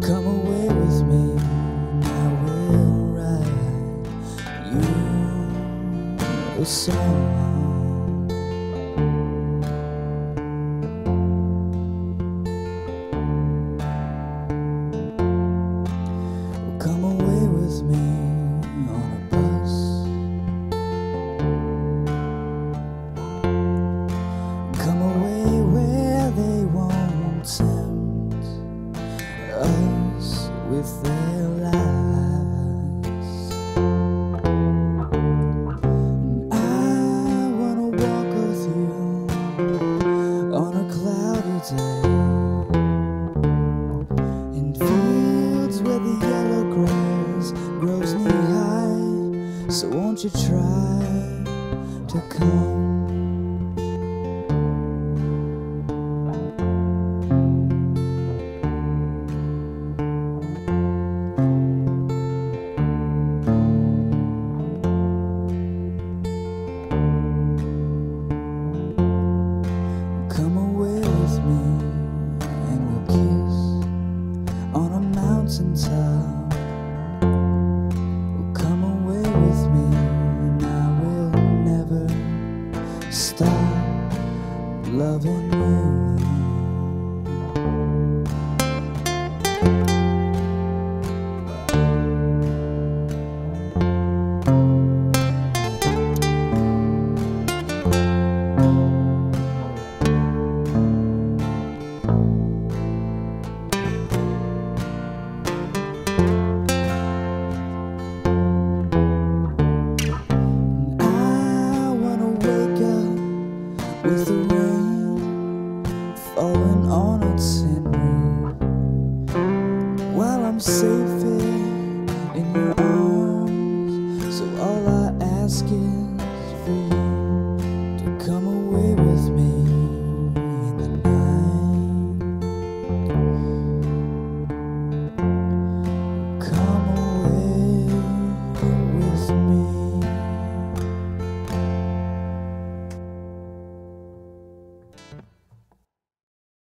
Come away with me, and I will write you a song. Come away with me on a bus. Come away where they won't tempt us with their lies. And I wanna walk with you on a cloudy day, in fields where the yellow grass grows knee-high. So won't you try to come? Come away with me and we'll kiss on a mountaintop. Well, come away with me and I will never stop loving you. With the rain falling on its tin roof, while I'm safe